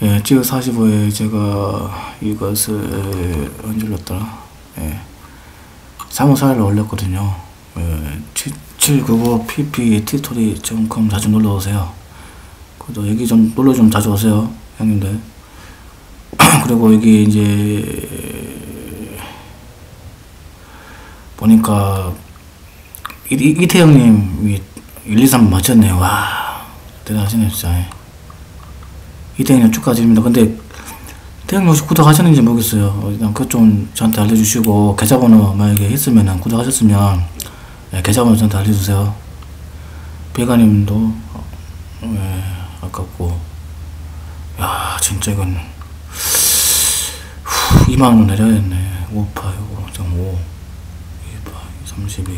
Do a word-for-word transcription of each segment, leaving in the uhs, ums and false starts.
예, 지금 사십오에 제가 이것을 언제 올렸더라? 예, 삼월 사일에 올렸거든요. 예, 칠구구 피피 티토리 닷컴 자주 놀러오세요. 그래도 여기 좀 놀러 좀 자주 오세요, 형님들. 그리고 여기 이제 보니까 이, 이, 이태형님이 일, 이, 삼 맞췄네요. 와, 대단하시네 진짜. 이태형님 축하드립니다. 근데 태형님 혹시 구독하셨는지 모르겠어요. 일단 그것 좀 저한테 알려주시고, 계좌번호 만약에 했으면, 구독하셨으면 네, 계좌번호 저한테 알려주세요. 배가님도 네, 아깝고. 야, 진짜 이건 이만원 내려야겠네. 오파 이거 오 이파 삼십이.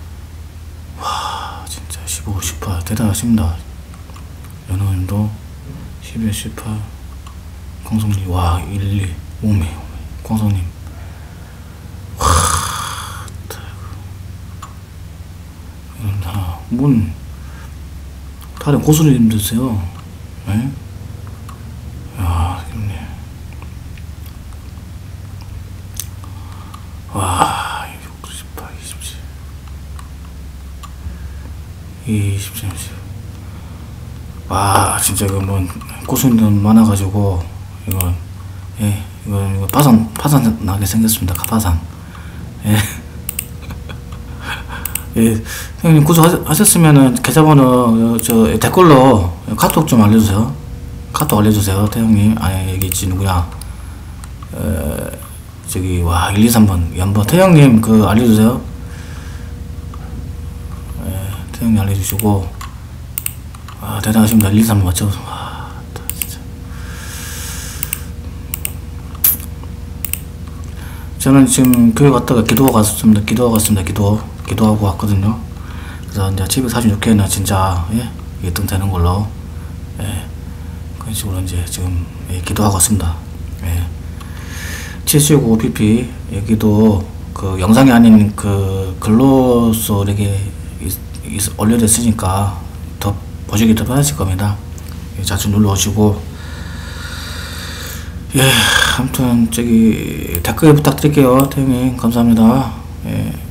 와, 진짜 십오, 십팔 대단하십니다. 연호님도 십일, 십팔. 광성님, 와, 일, 이, 오메, 광성님. 와, 이건 다, 뭔, 다른 고수님 드세요. 예? 야, 힘네. 와, 육십팔, 이십칠. 이십칠, 이십. 와, 진짜 이거 뭐, 고수님들 많아가지고, 이건, 예, 이거, 이거 파산, 파산 나게 생겼습니다. 파산. 예. 예, 형님 구독하셨으면은 계좌번호, 저, 댓글로 카톡 좀 알려주세요. 카톡 알려주세요. 태형님, 아니, 여기 있지, 누구야. 에, 저기, 와, 일, 이, 삼 번, 연버. 태형님, 그, 알려주세요. 예, 태형님 알려주시고. 아, 대단하십니다. 일, 이, 삼 번 맞죠? 와, 진짜. 저는 지금 교회 갔다가 기도하고 갔습니다. 기도하고 갔습니다. 기도. 기도하고 왔거든요. 그래서 이제 칠백사십육 회는 진짜, 예, 일 등 되는 걸로, 예, 그런 식으로 이제 지금, 예, 기도하고 왔습니다. 예. 칠십구 피피, 여기도 그 영상이 아닌 그 글로서 이렇게 올려져 있으니까 더 보시기 더 편하실 겁니다. 예, 자주 눌러 오시고, 예, 아무튼 저기 댓글 부탁드릴게요. 태형님 감사합니다. 예.